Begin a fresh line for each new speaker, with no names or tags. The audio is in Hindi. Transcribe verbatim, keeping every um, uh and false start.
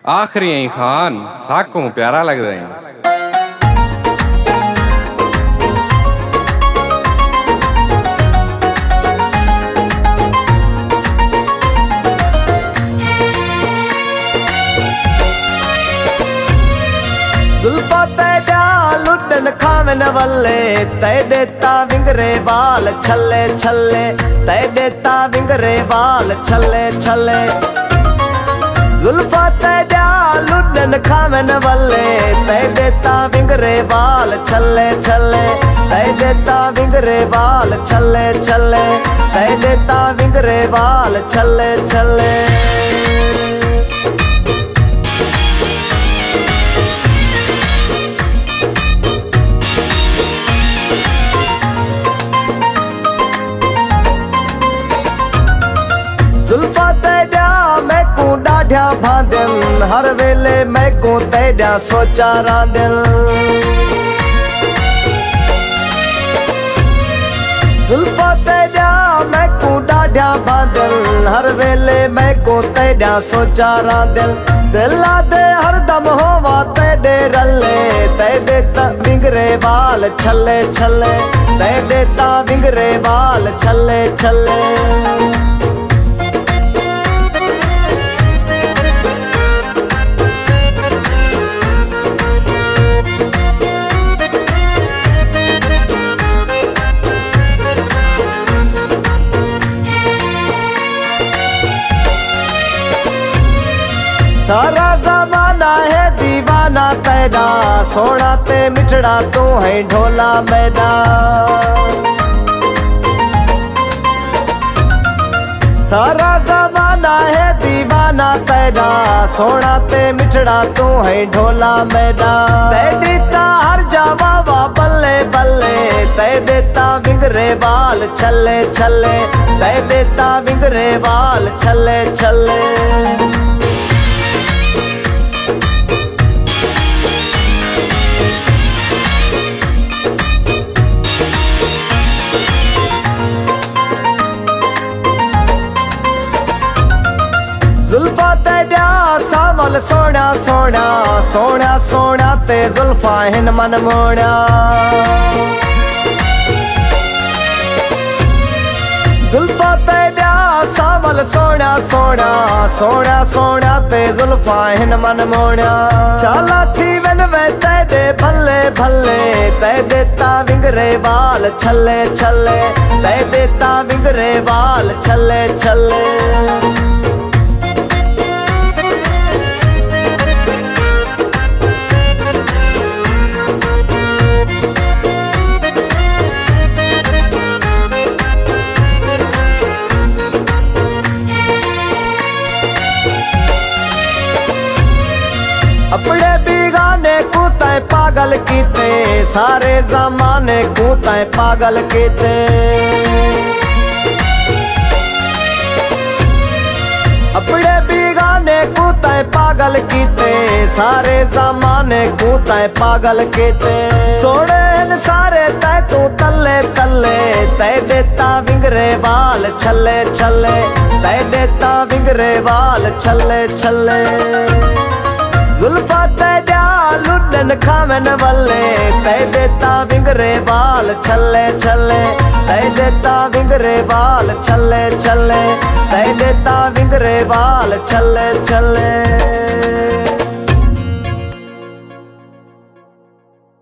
आखिरी आई खान साकों प्यारा लग रहे हैं।
जुल्फा तेरा लुटन खावन वल्ले तै देता विंगरे बाल छल्ले छल्ले तै देता विंगरे बाल छल्ले छल्ले। जुल्फा तेरा लुटन खावन वल्ले तै देता विंगरे बाल छल्ले छल्ले तै देता विंगरे बाल छल्ले छल्ले तै देता विंगरे बाल छल्ले छल्ले। जुल्फा तेरा मैं को डाढ़ा भांदन हर वेले मैं को तेरा सोचा रांदन। जुल्फा तेरा मैं को डाढ़ा भांदन हर वेले मैं को तेरा सोचा रांदन। दिला दे हर दम होवा तेरे रल्ले तै देता विंगरे बाल छल्ले छल्ले तै देता विंगरे बाल छल्ले छल्ले। सारा जमाना है दीवाना तेरा सोना ते मिठड़ा तू है ढोला मेरा। सारा जमाना है दीवाना तेरा सोना ते मिठड़ा तू है ढोला मेरा। तै देता हर जावा बल्ले बल्ले तै देता विंगरे बाल छल्ले छल्ले तै देता विंगरे बाल छल्ले छल्ले। जुल्फा तेरा सावल सोना सोना सोना सोना ते जुल्फा हिन मन मोड़ा। जुल्फा तेरा सावल सोना सोना सोना सोना ते जुल्फा हिन मन मोड़ा। चाला थी वन वे तेरे भल्ले भल्ले तै देता विंगरे बाल छल्ले छल्ले तै देता विंगरे बाल छल्ले छल्ले। अपने बिगाने को तै पागल कीते सारे जमाने को तै पागल कीते। अपने बिगाने को तै पागल कीते सारे जमाने को तै पागल कीते। सोने सारे तै तू तल्ले तल्ले तै देता विंगरे बाल छल्ले छल्ले तै देता विंगरे बाल छल्ले छल्ले। जुल्फा तेरा लुटन खावन वल्ले तै देता विंगरे बाल छल्ले छल्ले तै देता विंगरे बाल छल्ले छल्ले तै देता विंगरे बाल छल्ले छल्ले।